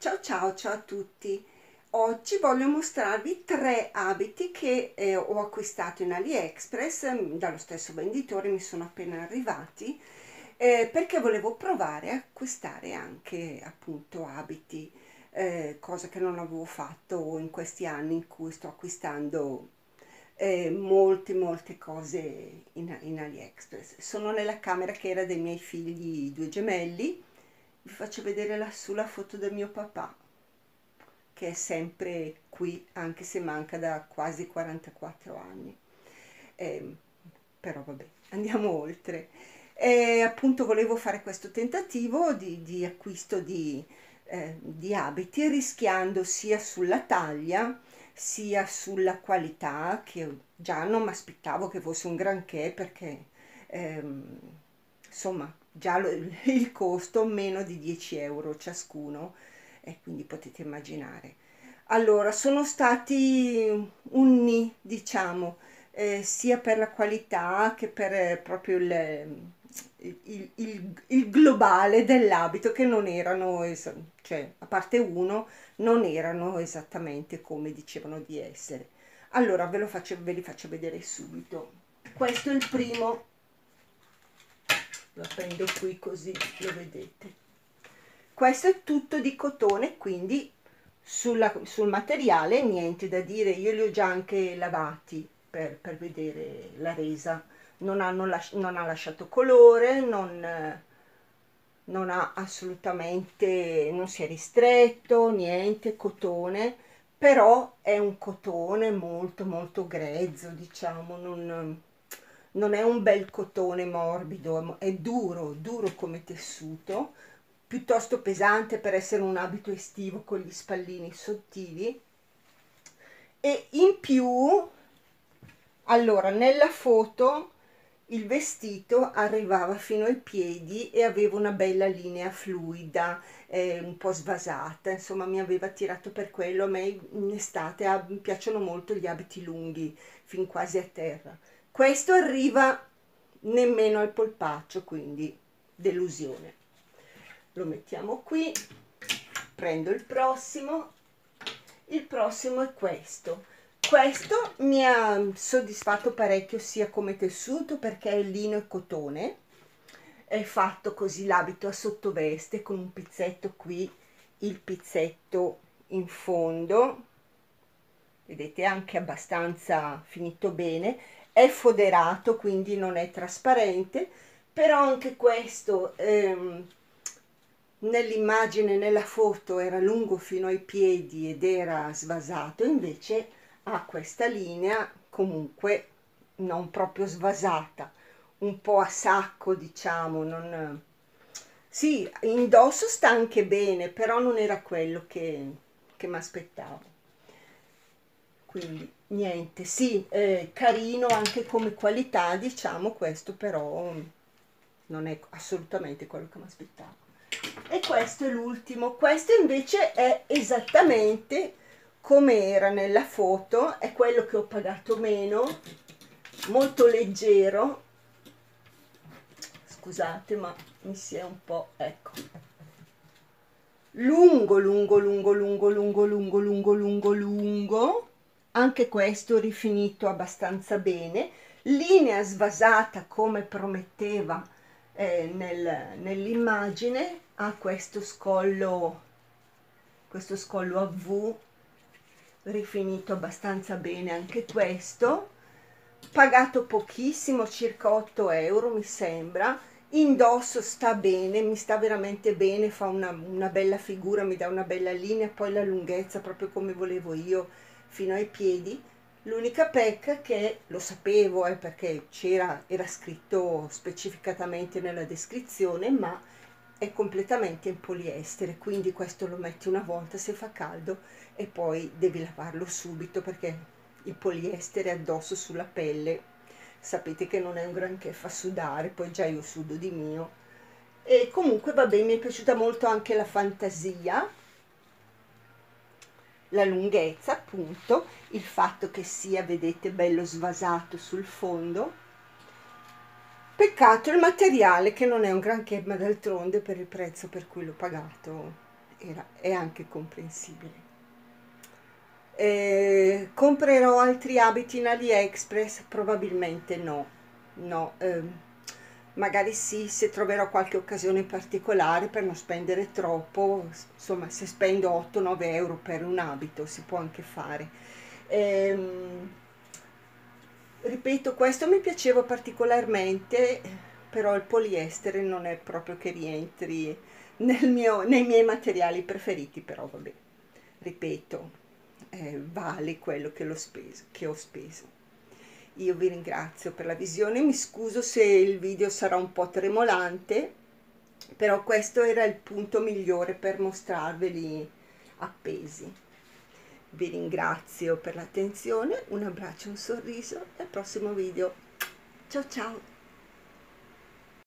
Ciao ciao, ciao a tutti. Oggi voglio mostrarvi tre abiti che ho acquistato in AliExpress, dallo stesso venditore, mi sono appena arrivati, perché volevo provare a acquistare anche appunto abiti, cosa che non avevo fatto in questi anni in cui sto acquistando molte cose in AliExpress. Sono nella camera che era dei miei figli, due gemelli. Vi faccio vedere lassù la foto del mio papà, che è sempre qui, anche se manca da quasi 44 anni. Eh, Però vabbè, andiamo oltre. Appunto volevo fare questo tentativo di acquisto di abiti, rischiando sia sulla taglia sia sulla qualità, che già non mi aspettavo che fosse un granché, perché ehm, insomma già il costo meno di 10 euro ciascuno, e quindi potete immaginare. Allora, sono stati unni, diciamo, sia per la qualità che per proprio il globale dell'abito, che non erano, cioè, a parte uno, non erano esattamente come dicevano di essere. Allora, ve li faccio vedere subito. Questo è il primo, lo prendo qui così lo vedete. Questo è tutto di cotone, quindi sul materiale niente da dire, io li ho già anche lavati per vedere la resa. Non ha lasciato colore, non ha assolutamente, non si è ristretto, niente, cotone, però è un cotone molto grezzo, diciamo, non è un bel cotone morbido, è duro come tessuto, piuttosto pesante per essere un abito estivo con gli spallini sottili. E in più, allora, nella foto il vestito arrivava fino ai piedi e aveva una bella linea fluida, un po' svasata, insomma mi aveva tirato per quello. A me in estate mi piacciono molto gli abiti lunghi, fin quasi a terra. Questo arriva nemmeno al polpaccio, quindi delusione. Lo mettiamo qui, prendo il prossimo. Il prossimo è questo. Questo mi ha soddisfatto parecchio, sia come tessuto, perché è lino e cotone, è fatto così l'abito a sottoveste con un pizzetto qui, il pizzetto in fondo, vedete, anche abbastanza finito bene, è foderato quindi non è trasparente, però anche questo nell'immagine, nella foto era lungo fino ai piedi ed era svasato, invece ha questa linea comunque non proprio svasata, un po' a sacco, diciamo, non... Sì, indosso sta anche bene, però non era quello che mi aspettavo. Quindi niente, sì, carino anche come qualità, diciamo, questo però non è assolutamente quello che mi aspettavo. E questo è l'ultimo. Questo invece è esattamente come era nella foto, è quello che ho pagato meno, molto leggero. Scusate, ma mi si è un po', ecco, lungo, anche questo rifinito abbastanza bene, linea svasata come prometteva nell'immagine, ha questo scollo a V, rifinito abbastanza bene anche questo, pagato pochissimo, circa 8 euro mi sembra. Indosso sta bene, mi sta veramente bene, fa una bella figura, mi dà una bella linea, poi la lunghezza proprio come volevo io fino ai piedi. L'unica pecca che lo sapevo, perché era scritto specificatamente nella descrizione, ma è completamente in poliestere, quindi questo lo metti una volta se fa caldo e poi devi lavarlo subito, perché il poliestere addosso sulla pelle sapete che non è un granché, fa sudare, poi già io sudo di mio. E comunque va bene, mi è piaciuta molto anche la fantasia, la lunghezza appunto, il fatto che sia, vedete, bello svasato sul fondo. Peccato il materiale che non è un granché, ma d'altronde per il prezzo per cui l'ho pagato è anche comprensibile. Comprerò altri abiti in AliExpress? Probabilmente no, no, magari sì, se troverò qualche occasione particolare per non spendere troppo, insomma, se spendo 8-9 euro per un abito si può anche fare. Ehm, Ripeto, questo mi piaceva particolarmente, però il poliestere non è proprio che rientri nei miei materiali preferiti, però vabbè, ripeto, vale quello che ho speso. Io vi ringrazio per la visione, mi scuso se il video sarà un po' tremolante, però questo era il punto migliore per mostrarveli appesi. Vi ringrazio per l'attenzione, un abbraccio, un sorriso e al prossimo video. Ciao ciao!